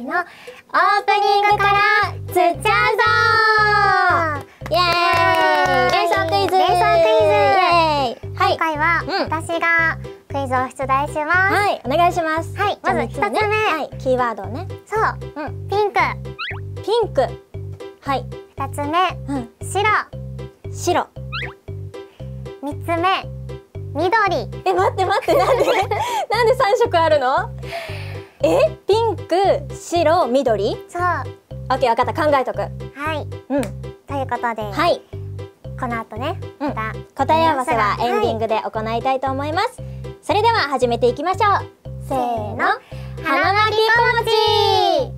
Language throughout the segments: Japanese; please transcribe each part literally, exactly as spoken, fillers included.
のオープニングからつっちゃうぞー。イエーイ、連想クイズ。 連想クイズ。 はい、 今回は私がクイズを出題します。 はい、お願いします。 はい、まず一つ目、 はい、キーワードをね。 そう、うん、ピンク。 ピンク。はい。 二つ目、うん、白。 白。 三つ目、緑。 え、待って待って、なんでなんで三色あるの？え、ピンク、白、緑？ そう。 オッケー、わかった、考えとく。 はい。うん。ということで、はい。この後ね、また答え合わせはエンディングで行いたいと思います。それでは始めていきましょう。せーの、花巻小餅。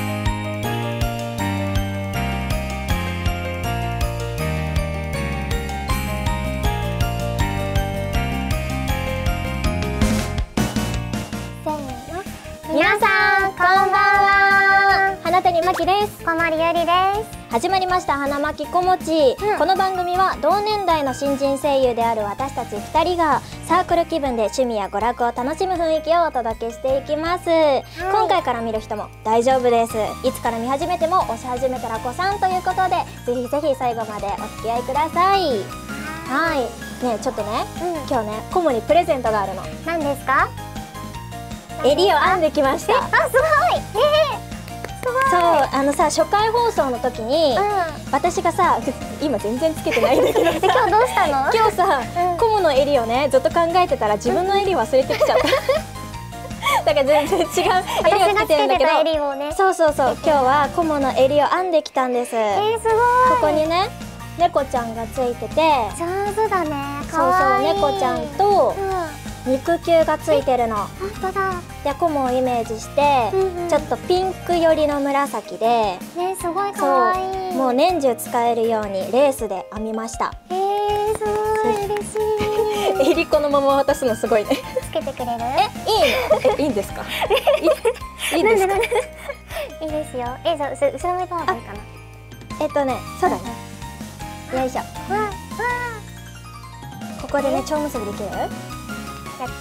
皆さん、こんばんは。花谷真希です。 小森ゆりです。 始まりました花巻小餅、うん、この番組は同年代の新人声優である私たちふたりがサークル気分で趣味や娯楽を楽しむ雰囲気をお届けしていきます、はい、今回から見る人も大丈夫です。いつから見始めても押し始めたら子さんということで、ぜひぜひ最後までお付き合いください。はいね、ちょっとね、うん、今日ね小森プレゼントがあるの。 何ですか？ 襟を編んできました。 あ、すごい。えーそう、あのさ、初回放送の時に、うん、私がさ、今全然つけてないんだけどさ、 今日どうしたの？ 今日さ、うん、コモの襟をねずっと考えてたら自分の襟忘れてきちゃっただから全然違う襟をつけてるんだけど、 襟をね、 そうそうそう、今日はコモの襟を編んできたんです。 えー、すごい。 ここにね猫ちゃんがついてて、 上手だね。 かわいい。そうそう、猫ちゃんと、うん肉球がついてるの。 本当だ。 で、コモをイメージして、うんうん、ちょっとピンク寄りの紫で、 ね、すごい可愛い。 もう年中使えるようにレースで編みました。 えー、すごい嬉しい。 襟このまま渡すのすごいね。 つけてくれる？ え、いいの？え、いいんですか？いいんですか？ いいですよ。え、じゃあ後ろ向いた方がいいかな。 えっとね、そうだね。よいしょ。わあ、わあ。ここでね、蝶結びできる？ やって。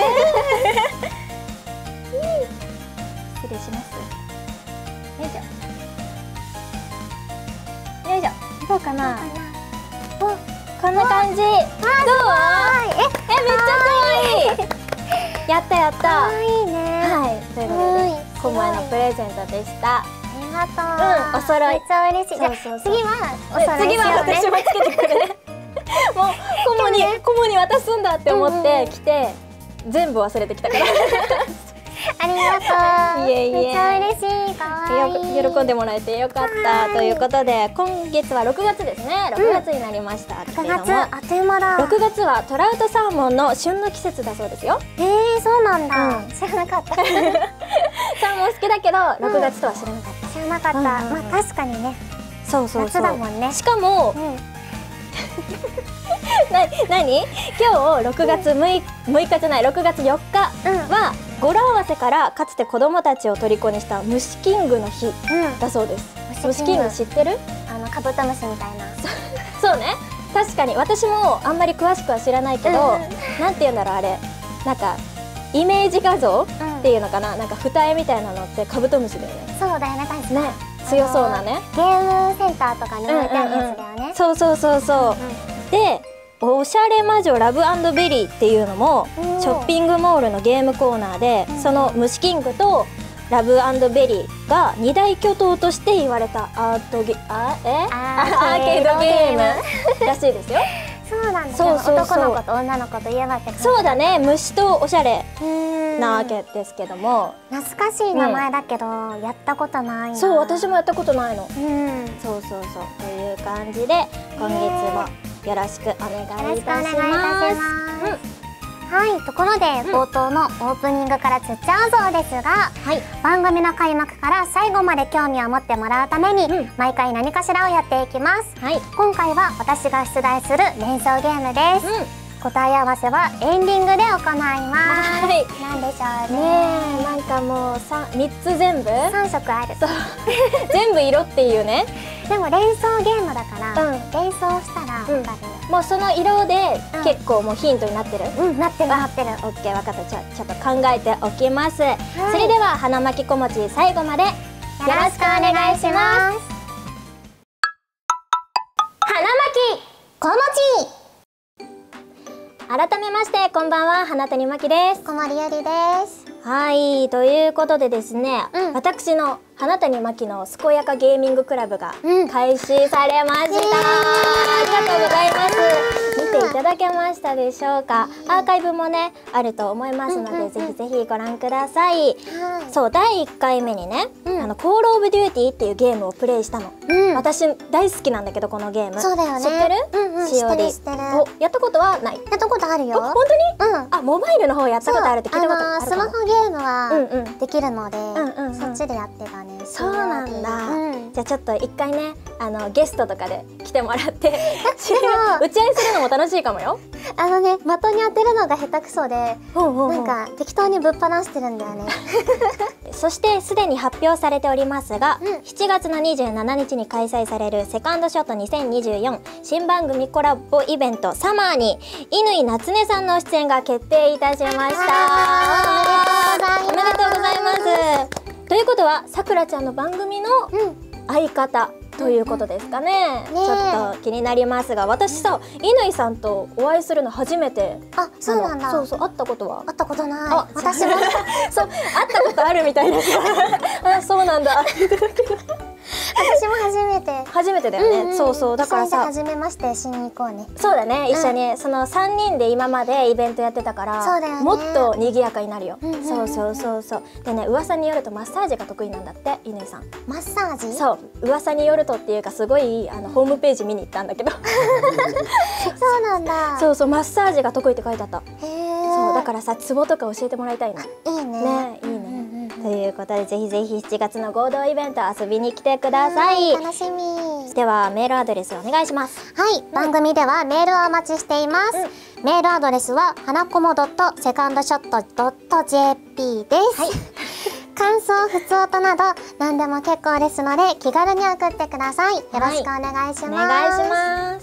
失礼します。よいしょ。よいしょ。どうかな。お、こんな感じ。どう？え、え、めっちゃ可愛い。やったやった。 可愛いね。 はい。ということで、コモへのプレゼントでした。 ありがとう。 うん、お揃い。 めっちゃ嬉しい。そうそうそう。次はお揃い。 次は私もつけてくるね。もうコモにコモに渡すんだって思って来て、全部忘れてきたから。 ありがとう。 いえいえ。 めっちゃ嬉しい。可愛い。 喜んでもらえてよかったということで、今月はろくがつですね。ろくがつになりました。 ろくがつ、あっという間だ。 ろくがつはトラウトサーモンの旬の季節だそうですよ。 ええ、そうなんだ。知らなかった。サーモン好きだけどろくがつとは知らなかった。 知らなかった。まあ確かにね。 そうそうそう。 夏だもんね。 しかも。な、なに？今日ろくがつむいかじゃない、ろくがつよっかは語呂合わせからかつて子供たちを虜にした虫キングの日だそうです。虫キング知ってる？ あのカブトムシみたいな。 そうね、確かに私もあんまり詳しくは知らないけど、なんて言うんだろうあれ、なんかイメージ画像っていうのかな、なんか二重みたいなのってカブトムシだよね。 そうだよね、確かにね、強そうなね。 ゲームセンターとかに置いてあるやつだよね。 そうそうそうそう。で、おしゃれ魔女ラブ&ベリーっていうのもショッピングモールのゲームコーナーで、その虫キングとラブ&ベリーが二大巨頭として言われたアートゲあえアーケードゲームらしいですよ。 そうなんだ。そうそうそう。男の子と女の子といえばって感じ。 そうだね、虫とおしゃれなわけですけども、 懐かしい名前だけどやったことないな。 そう、私もやったことないの。 うん、 そうそうそうという感じで今月もよろしくお願いいたします。 はい、ところで冒頭のオープニングからつっちゃうぞですが、はい、番組の開幕から最後まで興味を持ってもらうために、うん、毎回何かしらをやっていきます。はい、今回は私が出題する連想ゲームです。うん、答え合わせはエンディングで行います。はい、なんでしょうね。 ねえ、なんかもうさん、みっつ全部さん色ある。 全部色っていうね。 でも連想ゲームだから、うん、連想したら分かるよ。 もうその色で結構もうヒントになってる。 うん、なってるなってる。 オッケー、分かった。じゃあちょっと考えておきます。それでは花巻きこもち最後までよろしくお願いします。花巻こもち。改めましてこんばんは、花谷真希です。 小森ゆりです。 はい、ということでですね、うん、私の花谷真希の健やかゲーミングクラブが開始されました。うん、ありがとうございます。見ていただけましたでしょうか。アーカイブもねあると思いますので、うんうんうん、ぜひぜひご覧ください。はい、そう、だいいっかいめにね、うん、あのコールオブデューティーっていうゲームをプレイしたの。うん、私大好きなんだけどこのゲーム。 そうだよね。 知ってる？うんうん、 知ってる知ってる。 お、やったことはない？ やったことあるよ。 本当に？うん。あ、モバイルの方やったことあるって聞いたことあるかも。 スマホゲームはできるので、そっちでやってたね。 そうなんだ。じゃあちょっと一回ね、あのゲストとかで来てもらって打ち合いするのも楽しいかもよ。 あのね、的に当てるのが下手くそで、なんか適当にぶっ放してるんだよね。 そしてすでに発表されておりますが、うん、しちがつのにじゅうしちにちに開催されるセカンドショットにせんにじゅうよん新番組コラボイベントサマーに乾夏音さんの出演が決定いたしました。おめでとうございます。ということはさくらちゃんの番組の相方ということですかね。ちょっと気になりますが、私さ乾さんとお会いするの初めて。 あ、そうなんだ。 そうそう、会ったことは？ 会ったことない。あ、私もそう、会ったことあるみたいです。あ、そうなんだ。 私も初めて。 初めてだよね。そうそう、だからさ。 初めましてしに行こうね。 そうだね、一緒にそのさんにんで今までイベントやってたから、もっと賑やかになるよ。そうそうそうそう。でね、噂によるとマッサージが得意なんだって乾さん。 マッサージ？ そう、噂によるとっていうかすごいあのホームページ見に行ったんだけど。 そうなんだ。 そうそう、マッサージが得意って書いてあった。へえ。 そうだからさ、ツボとか教えてもらいたいの。 いいね。 ね、いいね。ということでぜひぜひしちがつの合同イベント遊びに来てください。 楽しみ。 ではメールアドレスお願いします。 はい、うん、番組ではメールをお待ちしています。うん、メールアドレスは花こもドットセカンドショットドットジェーピー です。はい、感想、ふつおたなど何でも結構ですので気軽に送ってください。よろしくお願いします。はい、お願いします。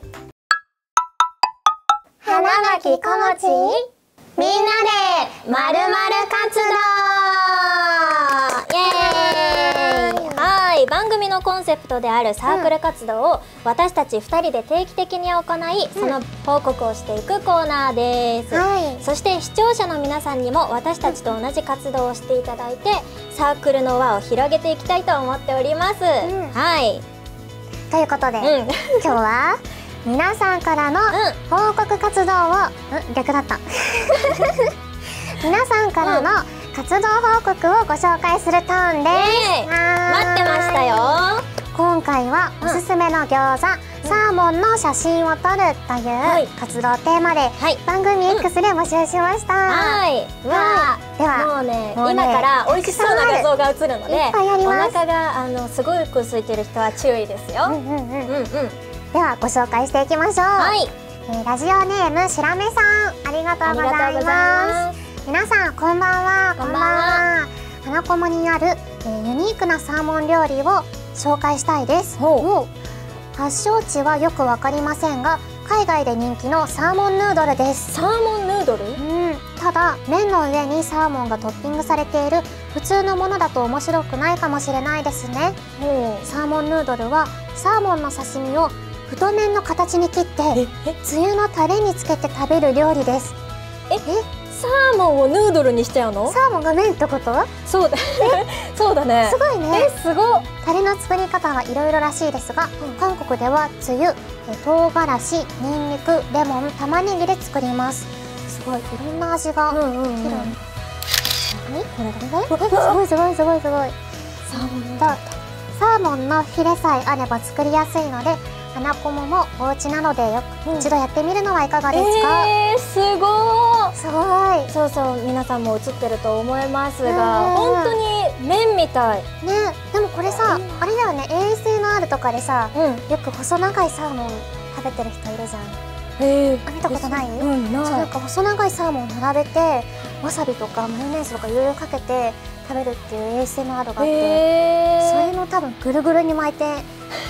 花巻こもちみんなでまるまる活動。 イエーイ。はい、番組のコンセプトであるサークル活動を私たちふたりで定期的に行い、その報告をしていくコーナーです。はい、そして視聴者の皆さんにも私たちと同じ活動をしていただいて、サークルの輪を広げていきたいと思っております。うん、はい。 ということで、うん、今日は皆さんからの報告活動を、うん、逆だった皆さんからの活動報告をご紹介するターンです。 えー、待ってましたよ。 今回はおすすめの餃子、うん、サーモンの写真を撮るという活動テーマで、はい、番組 X で募集しました。 はい、わー、ではもうね、もうね今から美味しそうな画像が映るので、お腹があのすごく空いてる人は注意ですよ。うんうんうんうんうん。 ではご紹介していきましょう。はい、えー、ラジオネームしらめさん、ありがとうございます。皆さんこんばんは。こんばんは。花こもにある、えー、ユニークなサーモン料理を紹介したいです。発祥地はよくわかりませんが、海外で人気のサーモンヌードルです。 サーモンヌードル？ うん。ただ麺の上にサーモンがトッピングされている普通のものだと面白くないかもしれないですね。サーモンヌードルはサーモンの刺身を太麺の形に切ってつゆのタレにつけて食べる料理です。 ええ、サーモンをヌードルにしちゃうの？ サーモンが麺ってこと？ そうだそうだね。 すごいね。 え、すごっ。 タレの作り方はいろいろらしいですが、うん、韓国ではつゆ、唐辛子、ニンニク、レモン、玉ねぎで作ります。すごいいろんな味が。うんうんうん。何？これだね。すごいすごいすごいすごい。サーモンだ。サーモンのヒレさえあれば作りやすいので、花こももお家なのでよく一度やってみるのはいかがですか？ えー、すごー。 すごい。 そうそう、皆さんも映ってると思いますが、本当に麺みたいね。でもこれさ、あれだよね、エーエスエヌアール とかでさ、よく細長いサーモン食べてる人いるじゃん。へえ。見たことない？うん、ない。そう、なんか細長いサーモン並べてわさびとかマヨネーズとかいろいろかけて食べるっていう エーエスエヌアール があって、それの多分ぐるぐるに巻いて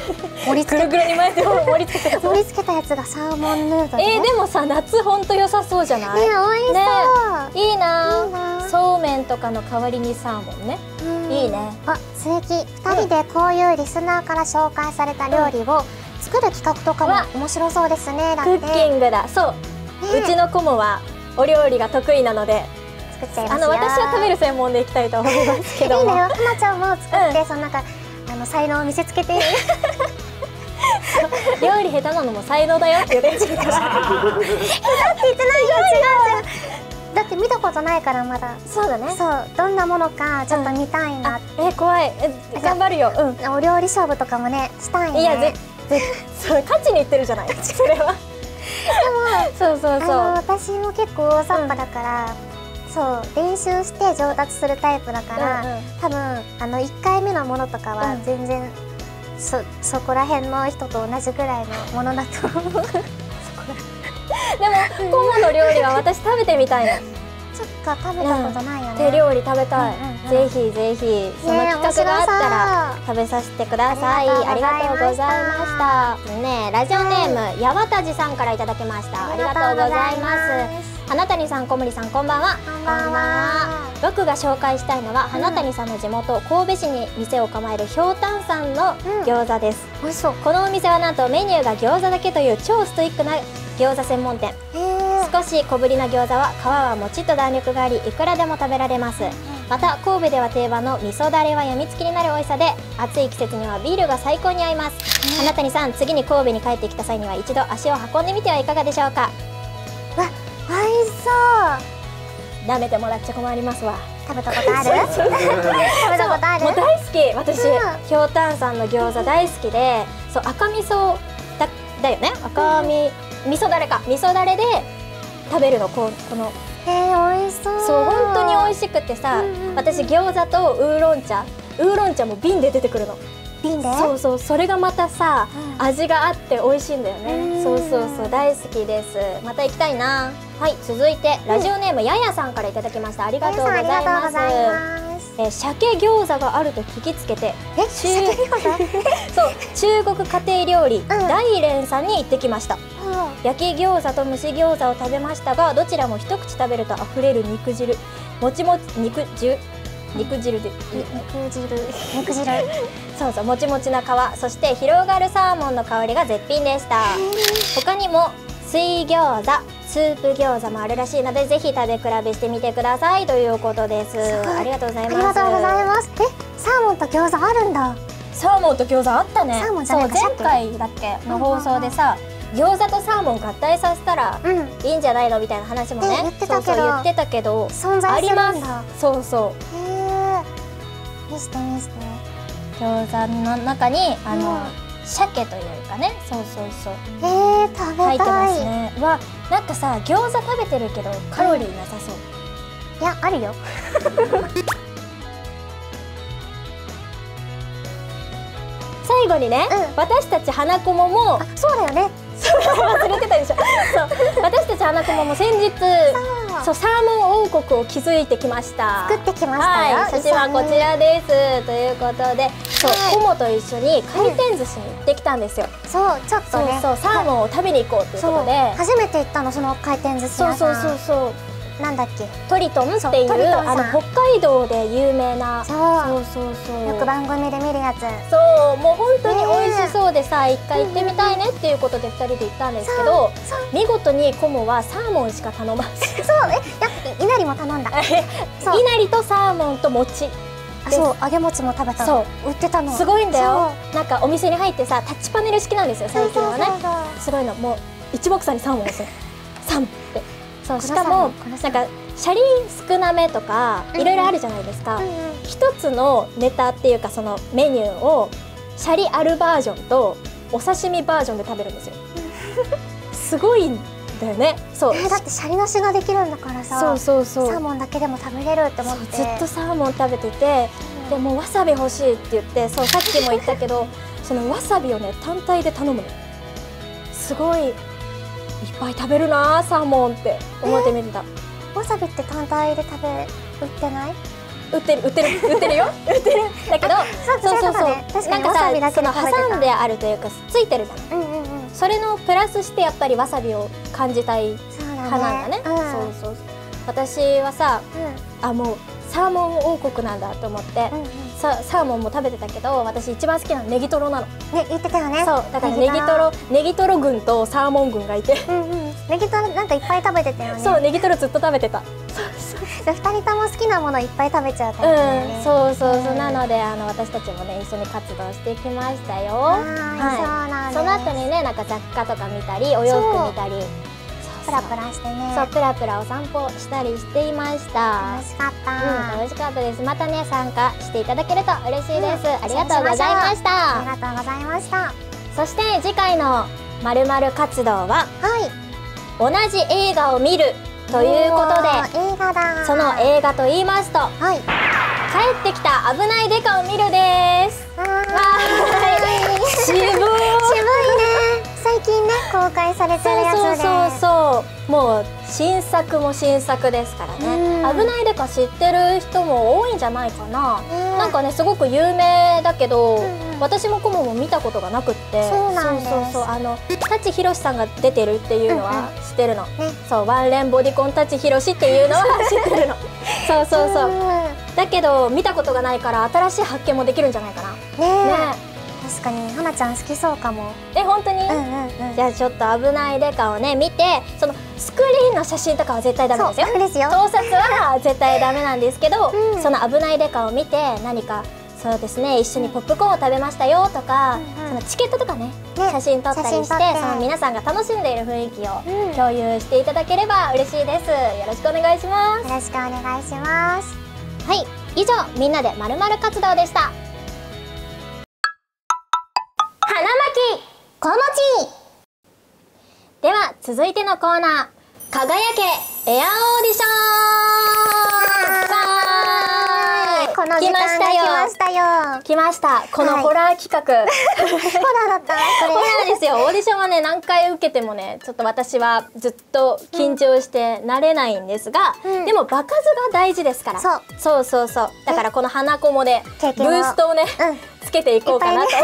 盛り付けぐるぐるに巻いて盛り付けて盛り付けたやつがサーモンヌードル。 えー、でもさ夏ほんと良さそうじゃない？ ね、美味しそう。 ね、いいな。 いいな。 そうめんとかの代わりにサーモンね。いいね。 あ、素敵。二人でこういうリスナーから紹介された料理を作る企画とかも面白そうですね。だってクッキングだ。そう。うちの子もはお料理が得意なので。 作っちゃいますよ。 あの私は食べる専門でいきたいと思いますけども。 いいんだよ。はなちゃんも作って、そのなんかあの才能を見せつけて。 料理下手なのも才能だよって言ってるから。 下手って言ってないよ。違う違う。だって見たことないからまだ。 そうだね。 そう、どんなものかちょっと見たいな。 え、怖い。頑張るよ。うん。 お料理勝負とかもね、したいね。 いや、ぜ、ぜ、それ勝ちにいってるじゃない。それは。でも、そうそうそう。 私も結構大雑把だから。そう練習して上達するタイプだから、うんうん、多分あのいっかいめのものとかは全然、うん、そそこら辺の人と同じぐらいのものだと思う。でもコモの料理は私食べてみたいの。 そっか、食べたことないよね。 うん、手料理食べたい。ぜひぜひその企画があったら食べさせてください。ありがとうございました。ね、ラジオネームやわたじさんからいただきました。ありがとうございます。花谷さん、小森さん、こんばんは。 こんばんは。 僕が紹介したいのは、花谷さんの地元神戸市に店を構えるひょうたんさんの餃子です。 美味しそう。 このお店はなんとメニューが餃子だけという超ストイックな餃子専門店。少し小ぶりな餃子は皮はもちっと弾力があり、いくらでも食べられます。また神戸では定番の味噌だれはやみつきになる美味しさで、暑い季節にはビールが最高に合います。花谷さん、次に神戸に帰ってきた際には一度足を運んでみてはいかがでしょうか。 わ、美味しそう。 舐めてもらっちゃ困りますわ。 食べたことある？食べたことある？ もう大好き。私、ひょうたんさんの餃子大好きで、そう赤味噌だだよね。赤み味噌だれか。味噌だれで食べるの。こうこの。 えー、美味しそう。 そう本当に美味しくてさ、私餃子とウーロン茶、ウーロン茶も瓶で出てくるの。 瓶で？ そうそう、それがまたさ、うん、味があって美味しいんだよね。そうそうそう、大好きです。また行きたいな。はい、続いてラジオネーム、うん、ややさんからいただきました。ありがとうございます。えー、鮭餃子があると聞きつけて、 え、鮭餃子？ そう中国家庭料理、うん、大連さんに行ってきました。うん、焼き餃子と蒸し餃子を食べましたが、どちらも一口食べると溢れる肉汁、もちもち肉汁肉汁で肉汁肉汁そうそう、もちもちな皮、そして広がるサーモンの香りが絶品でした。他にも水餃子、スープ餃子もあるらしいので、ぜひ食べ比べしてみてくださいということです。ありがとうございます。 ありがとうございます。え、サーモンと餃子あるんだ。 サーモンと餃子あったね。 サーモンじゃないか。 そう、前回だっけの放送でさ、餃子とサーモン合体させたらいいんじゃないのみたいな話もね、 言ってたけど、 言ってたけど存在するんだ。 そうそう。 へえ。見せて見せて。 餃子の中にあの鮭というかね、そうそうそう。 ええ、食べたい。 入ってますね。わ、なんかさ、餃子食べてるけどカロリーなさそう。 いや、あるよ。 最後にね、うん、私たち花子もも、 あ、そうだよね。 忘れてたでしょ。そう、私たち花子もも先日、そうサーモン王国を築いてきました。 作ってきましたよ。 はい、写真はこちらです。ということで、そう、コモと一緒に回転寿司に行ってきたんですよ。 そう、ちょっとね、 そうそう、サーモンを食べに行こうということで、 初めて行ったの、その回転寿司屋さん。 そうそうそうそう。 なんだっけ、 トリトンっていうあの北海道で有名な、 そうそうそう、 よく番組で見るやつ。 そう、もう本当に美味しそうでさ、一回行ってみたいねっていうことでふたりで行ったんですけど、見事にコモはサーモンしか頼まず、そう、 え、いなりも頼んだ。いなりとサーモンと餅。 そう、揚げ餅も食べたの。売ってたの。 すごいんだよ。なんかお店に入ってさ、タッチパネル式なんですよ最近はね。すごいの、もう一目散にサーモンを押す。サンって。そう、しかもなんかシャリ少なめとかいろいろあるじゃないですか。一つのネタっていうかそのメニューをシャリあるバージョンとお刺身バージョンで食べるんですよ。すごいんだよね。そう。 だってシャリなしができるんだからさ。 そうそうそう。 サーモンだけでも食べれるって思って。 ずっとサーモン食べてて、でもわさび欲しいって言って、そうさっきも言ったけど、そのわさびをね単体で頼むの。すごい。いっぱい食べるなーサーモンって思ってみてた。 わさびって単体で食べ売ってない？ 売ってる売ってる売ってるよ売ってる。だけどそうそうそう。なんかさ、その挟んであるというかついてるじゃん。うんうんうん。それのプラスしてやっぱりわさびを感じたい派なんだね。そうそう。私はさ、あもうサーモン王国なんだと思って、さサーモンも食べてたけど、私一番好きなのネギトロなの。ね、言ってたよね。そう、だからネギトロネギトロ軍とサーモン軍がいて、ネギトロなんかいっぱい食べてたよね。そう、ネギトロずっと食べてた。ふたりとも好きなものいっぱい食べちゃうタイプだね。うん、そうそうそう。なのであの私たちもね一緒に活動してきましたよ。はい。その後にねなんか雑貨とか見たりお洋服見たり。プラプラしてね。そう、プラプラお散歩したりしていました。楽しかった。うん、楽しかったです。またね参加していただけると嬉しいです。ありがとうございました。ありがとうございました。そして次回のまるまる活動は、はい、同じ映画を見るということで、映画だ。その映画と言いますと、はい、帰ってきた危ないデカを見るです。わーい。渋い。渋いね。最近ね公開されてるやつで、そうそうそうもう新作も新作ですからね。危ないデカ知ってる人も多いんじゃないかな。なんかねすごく有名だけど、私もコモも見たことがなくって、そうそうそうあの舘ひろしさんが出てるっていうのは知ってるの。そうワンレンボディコン舘ひろしっていうのは知ってるの。そうそうそうだけど見たことがないから新しい発見もできるんじゃないかな。ね。確かに花ちゃん好きそうかも。え本当に？じゃあちょっと危ないデカをね見て、そのスクリーンの写真とかは絶対ダメですよ。そうですよ。盗撮は絶対ダメなんですけど、うん、その危ないデカを見て何かそうですね一緒にポップコーンを食べましたよとか、うんうん、そのチケットとかね、ね写真撮ったりしてその皆さんが楽しんでいる雰囲気を共有していただければ嬉しいです。よろしくお願いします。よろしくお願いします。はい、以上みんなでまるまる活動でした。花巻こもちでは続いてのコーナー、輝けエアオーディション。この時間が来ましたよ。来ました。このホラー企画。ホラーだった。ホラーですよ。オーディションはね何回受けてもねちょっと私はずっと緊張して慣れないんですが、でも場数が大事ですから。そうそうそうそう。だからこの花こもでブーストをねつけていこうかなと。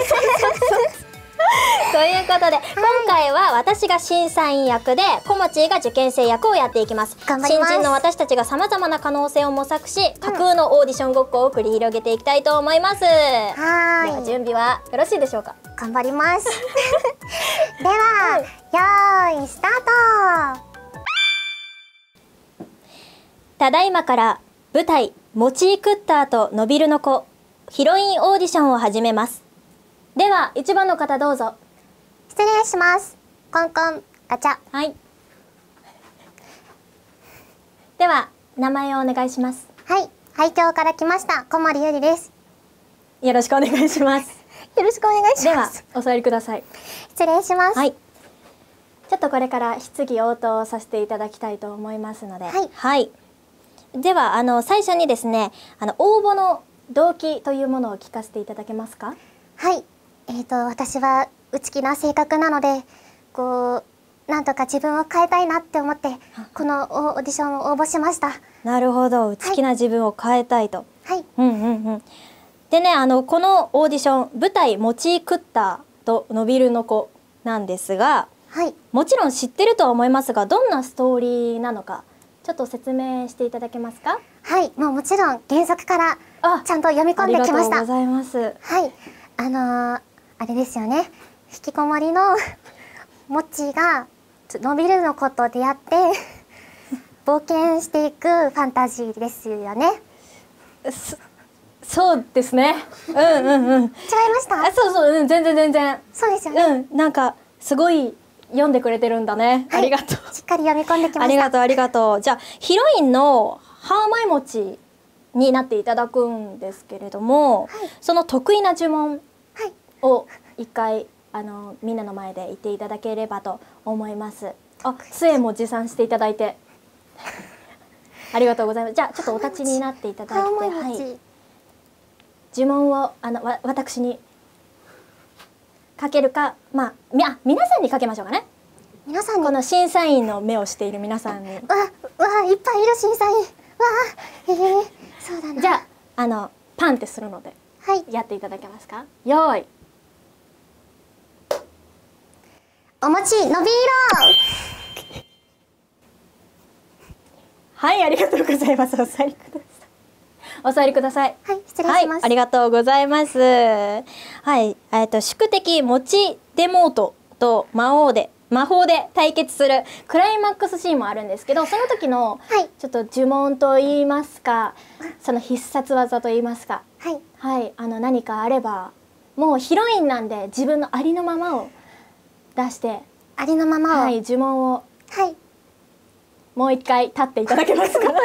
ということで、はい、今回は私が審査員役でコモチーが受験生役をやっていきます。頑張ります。新人の私たちがさまざまな可能性を模索し、架空のオーディションごっこを繰り広げていきたいと思います。はい。では準備はよろしいでしょうか。頑張ります。では、はい、よーいスタート。ただいまから舞台モチークッターとノビルの子ヒロインオーディションを始めます。ではいちばんの方どうぞ。失礼します。コンコンガチャ。はい。では名前をお願いします。はい、廃墟から来ました小森ゆりです。よろしくお願いします。よろしくお願いします。ではお座りください。失礼します。はい。ちょっとこれから質疑応答させていただきたいと思いますので、はい。はい、ではあの最初にですね、あの応募の動機というものを聞かせていただけますか。はい。えーと私は内気な性格なので、こうなんとか自分を変えたいなって思ってこのオーディションを応募しました。なるほど、内気な自分を変えたいと。はい。うんうんうん。でね、あのこのオーディション舞台モチークッターとノビルの子なんですが、はい。もちろん知ってるとは思いますが、どんなストーリーなのかちょっと説明していただけますか。はい、もうもちろん原作からちゃんと読み込んできました。ありがとうございます。はい。あのー。あれですよね、引きこもりのモッチーがノビルの子と出会って冒険していくファンタジーですよね。そ、そうですね。うんうんうん。違いました？あ、そうそう、うん、全然全然。そうですよね。うん、なんかすごい読んでくれてるんだね。はい、ありがとう。しっかり読み込んできました。ありがとうありがとう。じゃあヒロインのハーマイモチになっていただくんですけれども、はい、その得意な呪文を一回あのみんなの前で言っていただければと思います。あ、杖も持参していただいてありがとうございます。じゃあちょっとお立ちになっていただいて、はい、呪文をあのわ私にかけるか、まあみあ皆さんにかけましょうかね。皆さんに、この審査員の目をしている皆さんに。わわいっぱいいる審査員。わえー、そうだな。じゃああのパンってするので。 はい、 やっていただけますか。よーい。 お餅伸びろ。 はい、ありがとうございます。お座りください。お座りください。 はい、失礼します。 はい、ありがとうございます。はい、えっと宿敵餅デモートと魔王で魔法で対決するクライマックスシーンもあるんですけど、その時のちょっと呪文と言いますか、その必殺技と言いますか、 はい、 はい、あの何かあれば、もうヒロインなんで自分のありのままを出して、 ありのままを、 はい、呪文を、 はい、 もう一回立っていただけますか。はい、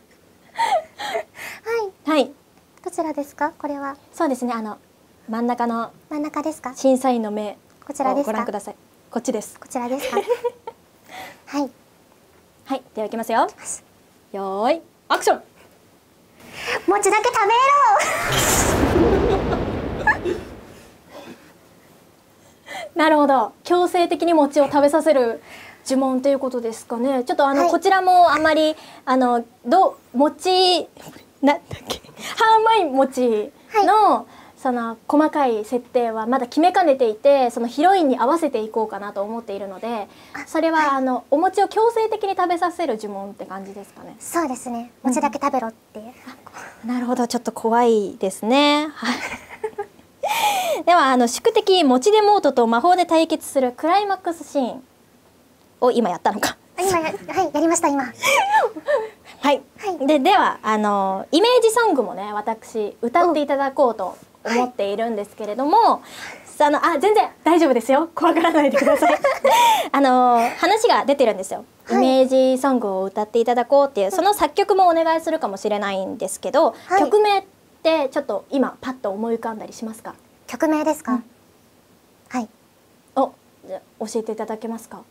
はい、 どちらですか、これは。 そうですね、あの真ん中の真ん中ですか。 審査員の目こちらですか。 ご覧ください。こっちです。 こちらですか。はい。 はい、ではいきますよ。よーい、アクション。 餅だけ食べろ。 なるほど、強制的に餅を食べさせる呪文ということですかね。ちょっとあの、はい、こちらもあんまりあのど餅なんだっけ、ハーマイ餅の、はい、その細かい設定はまだ決めかねていて、そのヒロインに合わせていこうかなと思っているので、それは、はい、あのお餅を強制的に食べさせる呪文って感じですかね。 そうですね、餅だけ食べろっていう、 うん、なるほど、ちょっと怖いですね。ではあの宿敵餅デモートと魔法で対決するクライマックスシーンを今やったのか。 今や、はい、やりました今。 はい、はい、でではあのイメージソングもね、私歌っていただこうと思っているんですけれども、はい、あのあ全然大丈夫ですよ、怖がらないでください。あの話が出てるんですよ、はい、イメージソングを歌っていただこうっていう、その作曲もお願いするかもしれないんですけど、はい、曲名ってちょっと今パッと思い浮かんだりしますか。 曲名ですか。うん、はい。 お、じゃあ教えていただけますか。はい、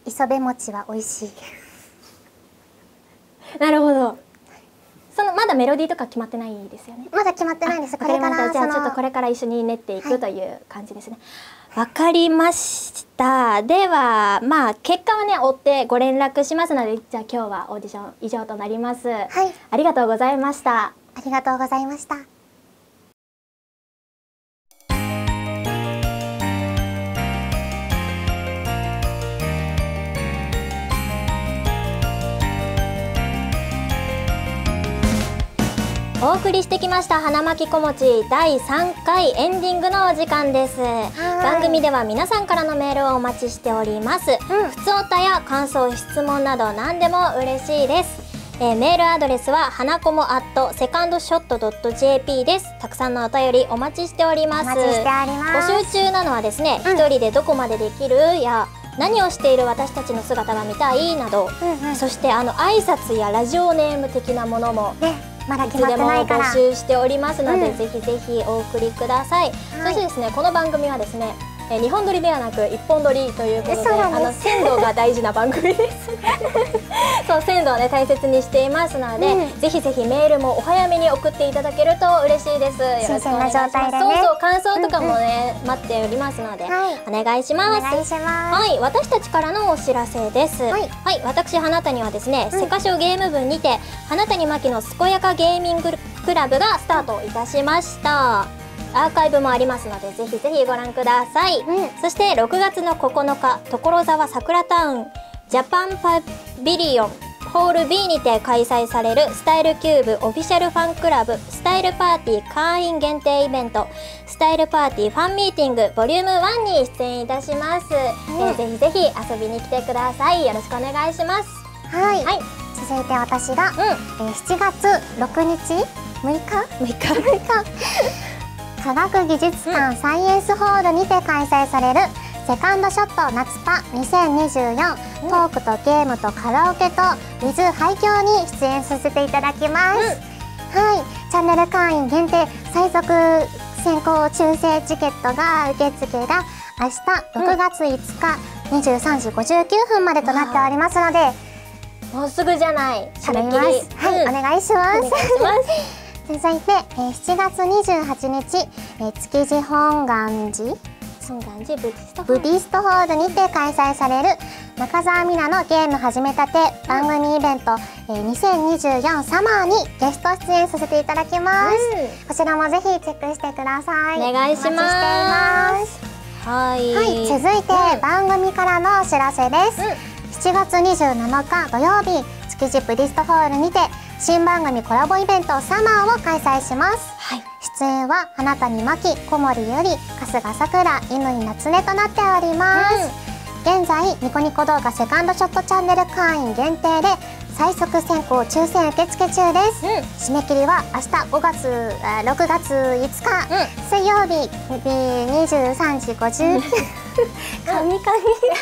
磯辺餅は美味しい。 なるほど。そのまだメロディーとか決まってないですよね。 まだ決まってないんです。これからじゃあちょっとこれから一緒に練っていくという感じですね。わかりました。ではまあ結果はね追ってご連絡しますので、じゃあ今日はオーディション以上となります。はい。ありがとうございました。 ありがとうございました。 お送りしてきました花巻小餅だいさんかいエンディングのお時間です。番組では皆さんからのメールをお待ちしております。うん、ふつおたや感想、質問など何でも嬉しいです。えー、メールアドレスは花コモアットセカンドショットドット ジェーピー です。たくさんのお便りお待ちしております。 お待ちしております。 募集中なのはですね、うん、一人でどこまでできるや何をしている私たちの姿が見たいなど、うんうん、そしてあの挨拶やラジオネーム的なものも、ね、 まだ決まってないからいつでも募集しておりますので、うん、ぜひぜひお送りください。はい、そしてですね、この番組はですね、えにほん撮りではなくいっぽん撮りということで、あの鮮度が大事な番組です。そう、鮮度をね大切にしていますので、うん、ぜひぜひメールもお早めに送っていただけると嬉しいです。よろしくお願いします。そうそう、感想とかもね、うんうん、待っておりますので、はい、お願いします。 お願いします。 はい、私たちからのお知らせです。はい、はい、私花谷はですね、うん、セカショゲーム部にて花谷真希の健やかゲーミングクラブがスタートいたしました。アーカイブもありますので、ぜひぜひご覧ください。うん、そしてろくがつのここのか、所沢桜タウンジャパンパビリオンホール ビー にて開催されるスタイルキューブオフィシャルファンクラブスタイルパーティー会員限定イベントスタイルパーティーファンミーティングボリュームワンに出演いたします。うん、えー、ぜひぜひ遊びに来てください。よろしくお願いします。 はい、はい、続いて私が、うん、えー、しちがつろくにちむいかむいかむいか科学技術館、うん、サイエンスホールにて開催されるセカンドショット夏パにせんにじゅうよん、うん、トークとゲームとカラオケと with 廃墟に出演させていただきます。うん、はい、チャンネル会員限定最速先行抽選チケットが受付が明日ろくがついつかにじゅうさんじごじゅうきゅうふんまでとなっておりますので、 もうすぐじゃない。 頼みます。はい、うん、お願いします。続いて、えー、しちがつにじゅうはちにち、えー、築地本願寺本願寺ブディストブディストホールにて開催される中澤美奈のゲーム始めたて番組イベント、えー、にせんにじゅうよんサマーにゲスト出演させていただきます、うん、こちらもぜひチェックしてください。 お願いします。お待ちしています。はい、 はい、続いて、うん、番組からのお知らせです、うん、しちがつにじゅうなのか土曜日築地ブディストホールにて新番組コラボイベントサマーを開催します、はい、出演は花谷真希、小森ゆり、春日さくら、乾夏音となっております、うん、現在ニコニコ動画セカンドショットチャンネル会員限定で最速選考抽選受付中です、うん、締め切りは明日ごがつろくがついつか、うん、水曜日にじゅうさんじごじゅうかみか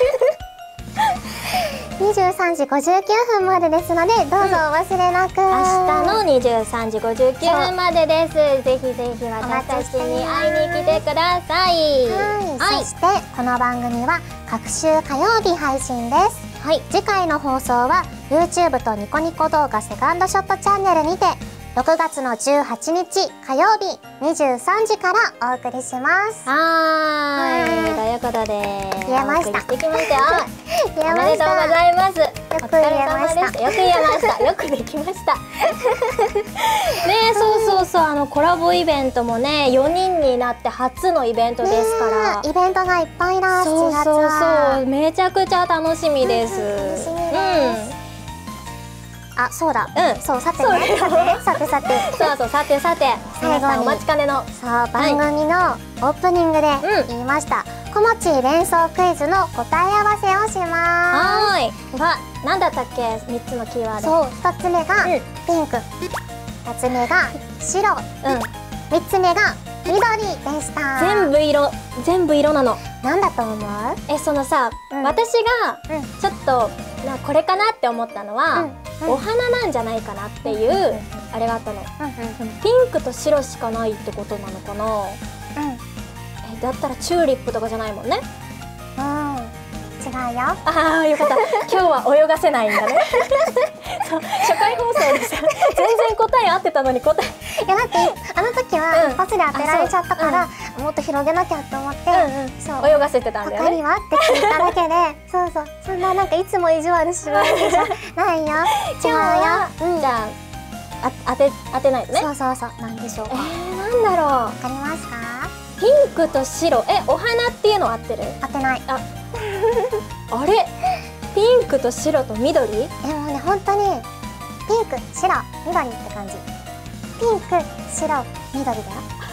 みにじゅうさんじごじゅうきゅうふんまでですのでどうぞお忘れなく、うん、 明日のにじゅうさんじごじゅうきゅうふんまでです。ぜひぜひ私たちに会いに来てください。 はい、はい、そしてこの番組は各週火曜日配信です。はい、次回の放送は YouTube とニコニコ動画セカンドショットチャンネルにてろくがつのじゅうはちにち火曜日にじゅうさんじからお送りします。 はーい、ということで言えました。 してきましたよ。 言えました。 おめでとうございます。 よく言えました。 よく言えました。よくできました。ねえ、そうそうそう、あのコラボイベントもね、よにんになって初のイベントですから。 イベントがいっぱいだ。 そうそうそう、めちゃくちゃ楽しみです。 楽しみです。あ、そうだ、うん、そう、さてね、さてさてそうそう、さてさて最後にお待ちかねのそう番組のオープニングで言いましたこもち連想クイズの答え合わせをします。 はい、は何だったっけ、みっつのキーワード。そう、ふたつめがピンク、ふたつめが白、うん、みっつめが緑でした。 全部色、全部色なの。 なんだと思う？ え、そのさ、うん、私がちょっとなこれかなって思ったのは、うん、お花なんじゃないかなっていう、うん、あれがあったの、うん、ピンクと白しかないってことなのかな、うん、えだったらチューリップとかじゃないもんね。 うん、違うよ。 ああ、よかった。今日は泳がせないんだね。そう、初回放送でさ、全然答え合ってたのに答え。 いやだってあの時は一発で当てられちゃったから、もっと広げなきゃと思って、 そう泳がせてたんだよね。 他にはって聞いただけで、そうそう、そんななんかいつも意地悪するわけじゃないよ。 違うよ。じゃあ当て当てないとね。 そうそうそう、なんでしょうか。 えー、なんだろう。 わかりますか？ ピンクと白、え、お花っていうの合ってる？ 合ってない。 あ、あれ？ピンクと白と緑？ え、もうね、本当にピンク、白、緑って感じ。ピンク、白、緑だよ。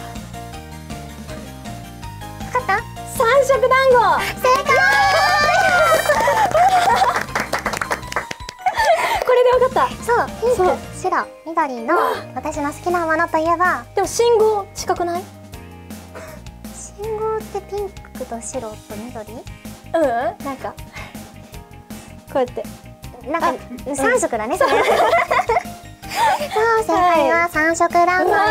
分かった？ 三色団子。 正解。 これで分かった。 そう、ピンク、白、緑の私の好きなものといえば。 でも信号近くない？ 信号ってピンクと白と緑？ うん、なんかこうやってなんか三色だね。それ。そう、正解は三色団子でした。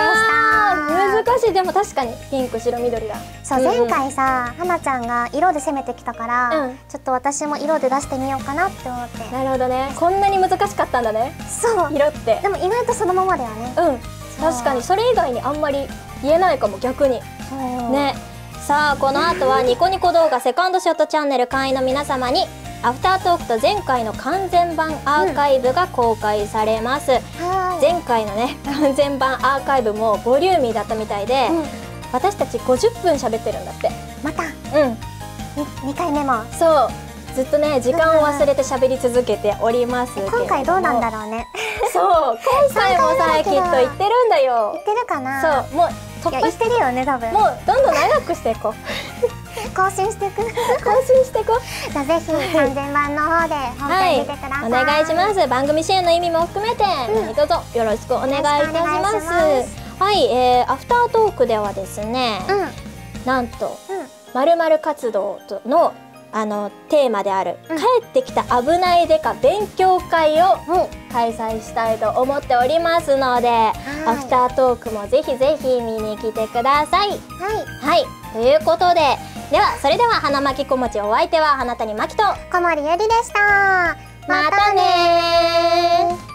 難しい。でも確かにピンク、白、緑だ。 そう、前回さ、はなちゃんが色で攻めてきたから、ちょっと私も色で出してみようかなって思って。 なるほどね。こんなに難しかったんだね。 そう、 色って。 でも意外とそのままだよね。 うん、確かにそれ以外にあんまり言えないかも、逆にね。さあ、この後はニコニコ動画セカンドショットチャンネル会員の皆様にアフタートークと前回の完全版アーカイブが公開されます、うん、前回のね完全版アーカイブもボリューミーだったみたいで、うん、私たちごじゅっぷん喋ってるんだって。 また、 うん、 にかいめもそうずっとね時間を忘れて喋り続けておりますけれども、 今回どうなんだろうね。 そう今回もさきっと言ってるんだよ。 言ってるかな。 そう、もう突破してるよね、多分。 もうどんどん長くしていこう。 更新していく。 更新していこう。 じゃあぜひ完全版の方で本編見てください。 お願いします。番組支援の意味も含めて何卒よろしくお願いいたします。はい、えー、アフタートークではですね、なんとまるまる活動のあのテーマである、うん、帰ってきた危ないデカ勉強会を開催したいと思っておりますので、アフタートークもぜひぜひ見に来てください。はい、はい、ということで、ではそれでは花巻小餅、お相手は花谷真希と小森ゆりでした。またねー。